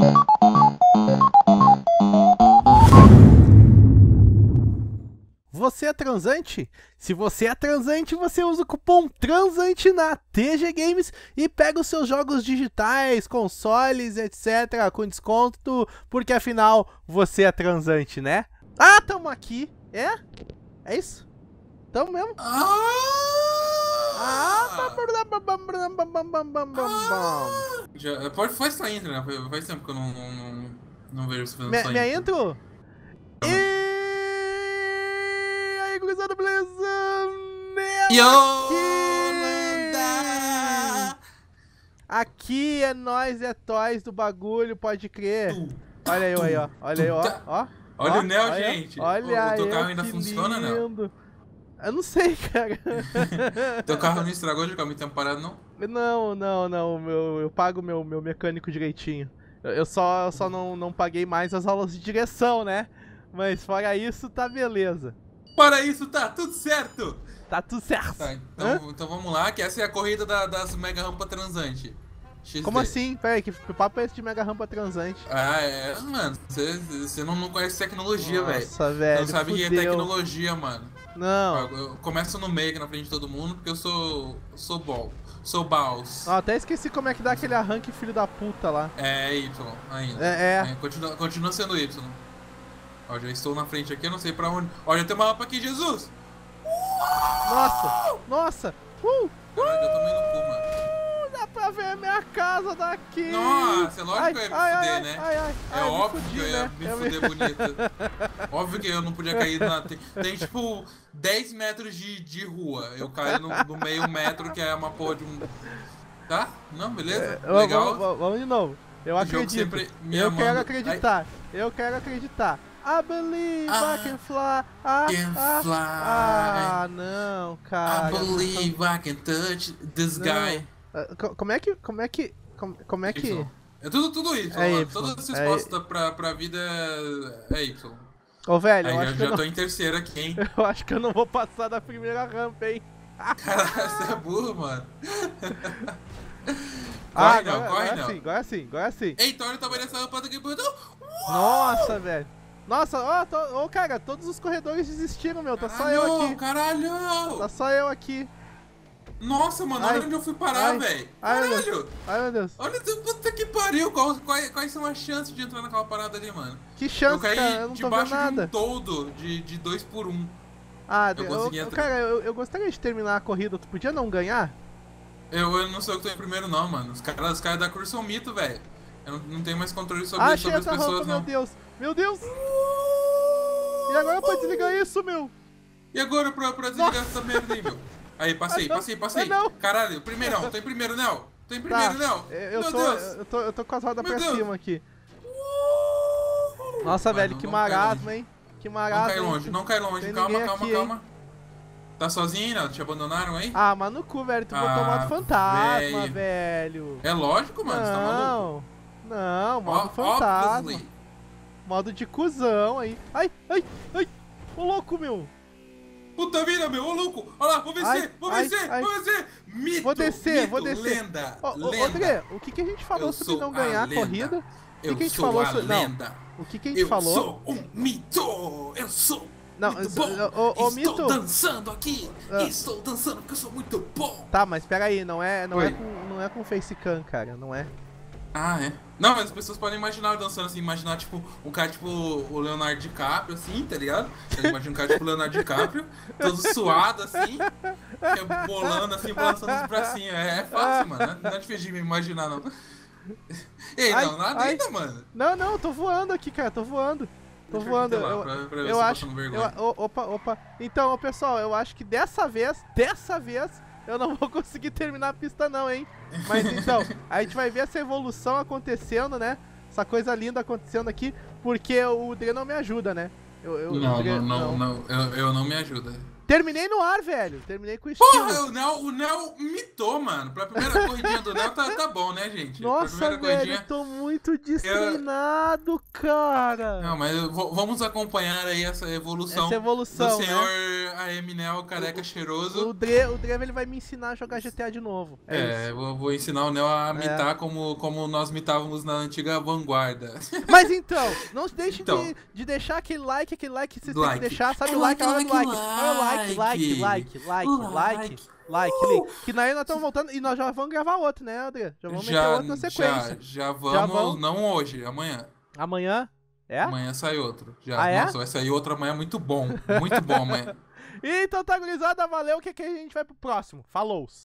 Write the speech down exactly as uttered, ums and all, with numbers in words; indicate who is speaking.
Speaker 1: Você é transante? Se você é transante, você usa o cupom TRANSANTE na T G Games e pega os seus jogos digitais, consoles, etcétera com desconto, porque afinal você é transante, né? Ah, tamo aqui. É? É isso? Tamo mesmo? Ah! Ah!
Speaker 2: Já, pode, faz essa intro, né? Faz tempo que eu não, não, não, não vejo você fazendo
Speaker 1: Me,
Speaker 2: essa
Speaker 1: minha
Speaker 2: intro.
Speaker 1: intro? E aí, gurizada, beleza?
Speaker 2: Yolanda!
Speaker 1: Aqui é nós, é toys do bagulho, pode crer. Olha eu aí, ó. Olha aí, ó. ó.
Speaker 2: Olha
Speaker 1: ó,
Speaker 2: o Neo,
Speaker 1: olha,
Speaker 2: gente.
Speaker 1: Olha
Speaker 2: o teu
Speaker 1: aí,
Speaker 2: carro ainda
Speaker 1: que
Speaker 2: funciona,
Speaker 1: lindo. Eu não sei, cara.
Speaker 2: Teu carro não estragou de ficar muito tempo parado, não?
Speaker 1: Não, não, não. Meu, eu pago meu, meu mecânico direitinho. Eu, eu só, eu só não, não paguei mais as aulas de direção, né? Mas fora isso, tá beleza.
Speaker 2: Para isso, tá tudo certo.
Speaker 1: Tá tudo certo.
Speaker 2: Tá, então, então vamos lá, que essa é a corrida da, das mega rampa transante. X D.
Speaker 1: Como assim? Pera aí, que papo é esse de mega rampa transante?
Speaker 2: Ah, é, mano. Você não, não conhece tecnologia, velho.
Speaker 1: Nossa, velho.
Speaker 2: Não sabe o que é tecnologia, mano.
Speaker 1: Não.
Speaker 2: Eu começo no meio aqui na frente de todo mundo, porque eu sou. sou ball. Sou balls.
Speaker 1: Ah, até esqueci como é que dá aquele arranque filho da puta lá.
Speaker 2: É Y ainda.
Speaker 1: É, é.
Speaker 2: é continua, continua sendo Y. Ó, já estou na frente aqui, eu não sei pra onde. Ó, já tem uma rampa aqui, Jesus!
Speaker 1: Nossa! Nossa! Uh!
Speaker 2: Caralho, eu tomei no cu, mano.
Speaker 1: Dá pra ver a minha casa daqui!
Speaker 2: Nossa, é lógico
Speaker 1: ai,
Speaker 2: que eu ia me
Speaker 1: ai,
Speaker 2: fuder,
Speaker 1: ai,
Speaker 2: né?
Speaker 1: Ai, ai,
Speaker 2: é
Speaker 1: ai,
Speaker 2: óbvio
Speaker 1: fudi,
Speaker 2: que eu ia
Speaker 1: né?
Speaker 2: me
Speaker 1: eu
Speaker 2: fuder
Speaker 1: me...
Speaker 2: bonito. Óbvio que eu não podia cair na. Tem, tem tipo dez metros de, de rua. Eu caio no, no meio metro, que é uma porra de um. Tá? Não, beleza?
Speaker 1: É,
Speaker 2: Legal.
Speaker 1: Vamos, vamos de novo. Eu acredito.
Speaker 2: Sempre me
Speaker 1: eu
Speaker 2: amando.
Speaker 1: quero acreditar. Ai. Eu quero acreditar. I believe ah, I can fly. Ah,
Speaker 2: can
Speaker 1: ah,
Speaker 2: fly.
Speaker 1: ah, não, cara.
Speaker 2: I believe I can touch this
Speaker 1: não.
Speaker 2: guy.
Speaker 1: Como é que. Como é que. Como, como é que.
Speaker 2: Y. É tudo, tudo Y,
Speaker 1: é
Speaker 2: mano.
Speaker 1: Y.
Speaker 2: Toda essa
Speaker 1: é
Speaker 2: resposta pra, pra vida é Y.
Speaker 1: Ô, velho,
Speaker 2: Aí,
Speaker 1: eu
Speaker 2: já,
Speaker 1: acho
Speaker 2: já
Speaker 1: que eu
Speaker 2: tô
Speaker 1: não...
Speaker 2: em terceiro aqui, hein?
Speaker 1: Eu acho que eu não vou passar da primeira rampa, hein?
Speaker 2: Caralho, você é burro, mano.
Speaker 1: Ah,
Speaker 2: corre não,
Speaker 1: agora,
Speaker 2: corre
Speaker 1: agora
Speaker 2: não.
Speaker 1: Sim, agora sim, agora sim.
Speaker 2: Eita, olha o tamanho dessa rampa daqui.
Speaker 1: Nossa, velho. Nossa, ó, oh, oh, cara, todos os corredores desistiram, meu. Tá
Speaker 2: caralho,
Speaker 1: só eu aqui.
Speaker 2: Caralho!
Speaker 1: Tá só eu aqui.
Speaker 2: Nossa, mano,
Speaker 1: ai,
Speaker 2: olha onde eu fui parar, velho. Caralho!
Speaker 1: Ai, meu Deus.
Speaker 2: Olha, puta que pariu. Quais, quais, quais são as chances de entrar naquela parada ali, mano?
Speaker 1: Que chance,
Speaker 2: eu caí
Speaker 1: cara? Eu não tô vendo nada.
Speaker 2: De um toldo de, de dois por um.
Speaker 1: Ah,
Speaker 2: eu
Speaker 1: eu,
Speaker 2: consegui
Speaker 1: eu,
Speaker 2: entrar.
Speaker 1: cara, eu, eu gostaria de terminar a corrida. Tu podia não ganhar?
Speaker 2: Eu, eu não sou eu que tô em primeiro, não, mano. Os caras os cara da cruz são mito, velho. Eu não, não tenho mais controle sobre,
Speaker 1: ah,
Speaker 2: sobre as pessoas,
Speaker 1: rampa,
Speaker 2: não.
Speaker 1: Meu Deus, meu Deus. E agora pra desligar isso, meu?
Speaker 2: E agora pra, pra desligar essa merda aí, meu? Aí, passei,
Speaker 1: ah,
Speaker 2: passei, passei.
Speaker 1: Ah,
Speaker 2: Caralho, primeirão, tô em primeiro, Nel. Tô em primeiro,
Speaker 1: tá.
Speaker 2: Nel.
Speaker 1: Eu,
Speaker 2: meu
Speaker 1: tô,
Speaker 2: Deus.
Speaker 1: eu, tô, eu tô com as rodas
Speaker 2: meu
Speaker 1: pra
Speaker 2: Deus.
Speaker 1: cima aqui. Nossa,
Speaker 2: Mano,
Speaker 1: velho, que marasmo, hein? Que marasmo.
Speaker 2: Não cai longe, não cai longe.
Speaker 1: Tem
Speaker 2: Calma, calma,
Speaker 1: aqui,
Speaker 2: calma.
Speaker 1: Hein?
Speaker 2: Tá sozinho, Nel? Te abandonaram aí?
Speaker 1: Ah, mas no cu, velho. Tu botou
Speaker 2: ah,
Speaker 1: modo fantasma,
Speaker 2: véio.
Speaker 1: velho.
Speaker 2: É lógico, mano.
Speaker 1: Não,
Speaker 2: você tá maluco?
Speaker 1: Não, modo
Speaker 2: oh,
Speaker 1: fantasma.
Speaker 2: Obviously.
Speaker 1: Modo de cuzão aí. Ai, ai, ai. Ô louco, meu.
Speaker 2: Puta vida, meu, ô louco! Olha lá, vou vencer,
Speaker 1: ai,
Speaker 2: vou
Speaker 1: ai,
Speaker 2: vencer,
Speaker 1: ai.
Speaker 2: vou vencer! Mito,
Speaker 1: vou descer,
Speaker 2: mito,
Speaker 1: vou descer.
Speaker 2: lenda,
Speaker 1: ô, ô,
Speaker 2: lenda.
Speaker 1: André, o que, que a gente falou
Speaker 2: eu
Speaker 1: sobre não ganhar a,
Speaker 2: lenda.
Speaker 1: corrida? O que,
Speaker 2: eu
Speaker 1: que a gente
Speaker 2: sou
Speaker 1: falou
Speaker 2: a
Speaker 1: sobre...
Speaker 2: lenda.
Speaker 1: Não, o que, que a gente
Speaker 2: eu
Speaker 1: falou?
Speaker 2: Eu sou um mito! Eu sou
Speaker 1: não,
Speaker 2: muito bom!
Speaker 1: O, o, o
Speaker 2: Estou
Speaker 1: mito...
Speaker 2: dançando aqui!
Speaker 1: Ah.
Speaker 2: Estou dançando porque eu sou muito bom!
Speaker 1: Tá, mas pera aí, não é, não
Speaker 2: Oi.
Speaker 1: é com, não é com facecam, cara, não é?
Speaker 2: Ah, é? Não, mas as pessoas podem imaginar eu dançando assim, imaginar tipo um cara tipo o Leonardo DiCaprio, assim, tá ligado? Imagina um cara tipo o Leonardo DiCaprio, todo suado assim, bolando assim, balançando os bracinhos. É, é fácil, mano. Não é difícil de me imaginar, não. Ei,
Speaker 1: ai,
Speaker 2: não, nada
Speaker 1: ai.
Speaker 2: ainda, mano.
Speaker 1: Não, não, eu tô voando aqui, cara, tô voando. Tô
Speaker 2: Deixa
Speaker 1: voando,
Speaker 2: eu,
Speaker 1: eu,
Speaker 2: pra, pra ver
Speaker 1: eu
Speaker 2: se
Speaker 1: acho,
Speaker 2: eu
Speaker 1: eu, opa, opa, então, pessoal, eu acho que dessa vez, dessa vez, eu não vou conseguir terminar a pista não, hein, mas então, a gente vai ver essa evolução acontecendo, né, essa coisa linda acontecendo aqui, porque o Dre não me ajuda, né, eu, eu,
Speaker 2: não,
Speaker 1: Dre,
Speaker 2: não, não, não, não, eu, eu não me ajuda.
Speaker 1: Terminei no ar, velho. Terminei com o estilo.
Speaker 2: Porra, o Nel, o Nel mitou, mano. Pra primeira corridinha do Nel tá, tá bom, né, gente?
Speaker 1: Nossa,
Speaker 2: pra
Speaker 1: velho,
Speaker 2: corridinha...
Speaker 1: eu tô muito destreinado, cara.
Speaker 2: Não, mas vamos acompanhar aí essa evolução,
Speaker 1: essa evolução
Speaker 2: do senhor
Speaker 1: né?
Speaker 2: A M Nel careca o, cheiroso.
Speaker 1: O Dre, o Dre ele vai me ensinar a jogar G T A de novo.
Speaker 2: É, é vou, vou ensinar o Nel a mitar é. como, como nós mitávamos na antiga vanguarda.
Speaker 1: Mas então, não deixe
Speaker 2: então,
Speaker 1: de, de deixar aquele like, aquele like que vocês
Speaker 2: like.
Speaker 1: têm que deixar, sabe?
Speaker 2: É
Speaker 1: o like, é
Speaker 2: like,
Speaker 1: like,
Speaker 2: like,
Speaker 1: like, like, like, like, like, like, like, like. Que daí nós estamos voltando e nós já vamos gravar outro, né, André? Já vamos
Speaker 2: já,
Speaker 1: meter outro na sequência.
Speaker 2: Já, já vamos,
Speaker 1: já vamos,
Speaker 2: não hoje, amanhã.
Speaker 1: Amanhã? É?
Speaker 2: Amanhã sai outro. Já.
Speaker 1: Ah, é?
Speaker 2: Nossa, vai sair outro amanhã muito bom. Muito bom amanhã.
Speaker 1: Então tá, gurizada, valeu. O que, que a gente vai pro próximo? Falou!